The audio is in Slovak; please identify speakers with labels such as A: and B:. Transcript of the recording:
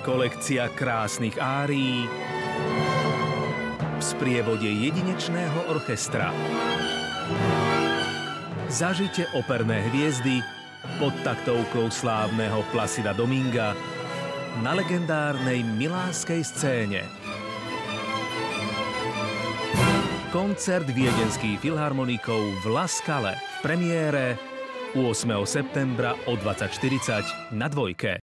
A: kolekcia krásnych árií v sprievode jedinečného orchestra. Zažite operné hviezdy pod taktovkou slávneho Plácida Dominga na legendárnej milánskej scéne. Koncert viedenských filharmonikov v La Scale v premiére 8. septembra o 20:40 na Dvojke.